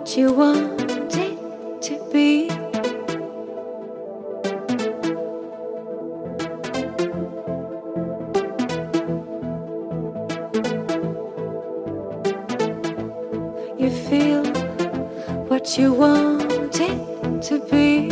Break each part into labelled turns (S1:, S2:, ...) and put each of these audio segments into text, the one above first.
S1: you want it to be. You feel what you want it to be.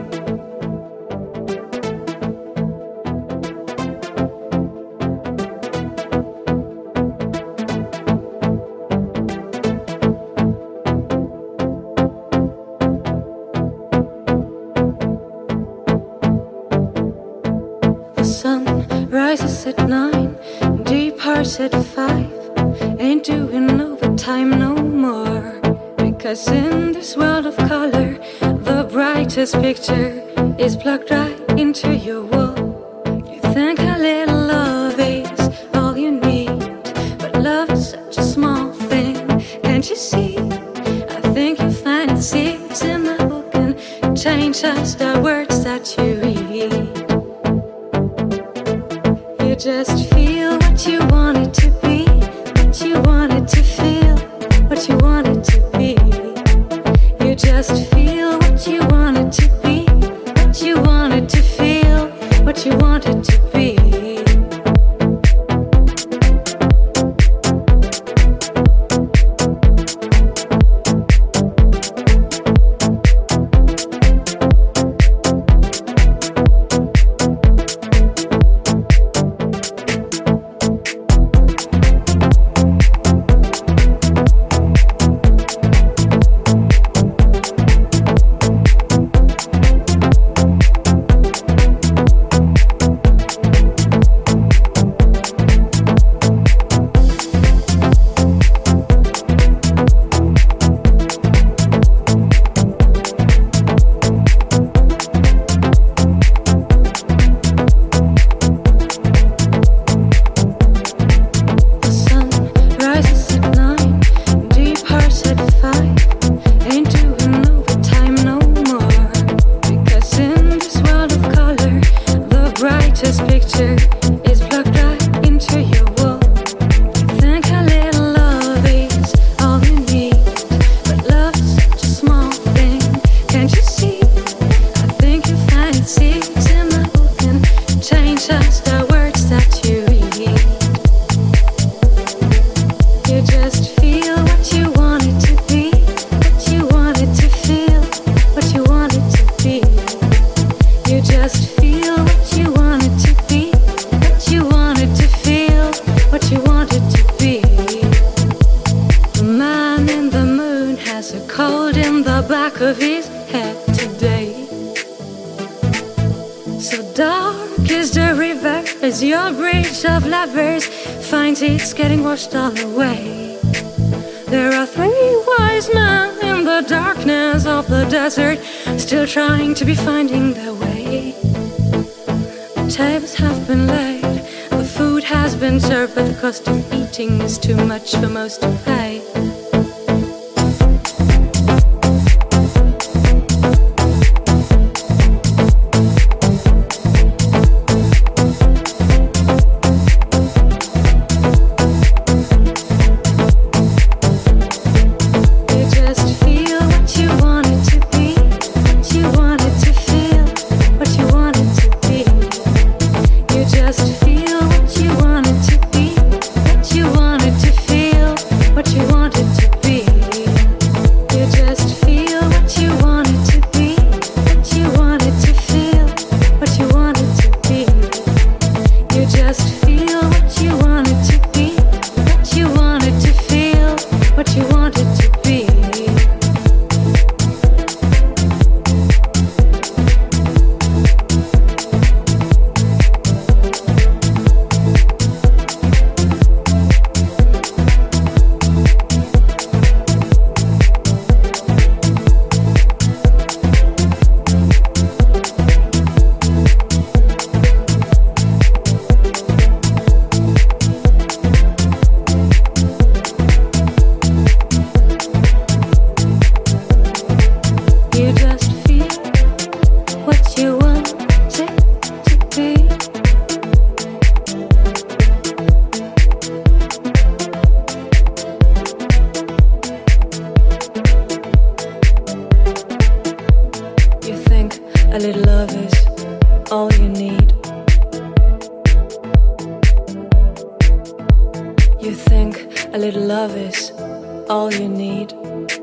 S1: The sun rises at 9, departs at 5. Ain't doing overtime no more. Because in this world of color, the brightest picture is plugged right into your wall. You think a little love is all you need, but love is such a small thing. Can't you see? I think you find the seeds in the book and change just the words that you read. You just feel what you want it to be, what you want it to feel, what you want it to be. You just feel what you want it to be, what you want it to feel, what you want it to be. Of his head today. So dark is the river as your bridge of lovers finds it's getting washed all away. There are 3 wise men in the darkness of the desert, still trying to be finding their way. The tables have been laid, the food has been served, but the cost of eating is too much for most to pay.
S2: What you want
S1: little love is all you need. You think a little love is all you need.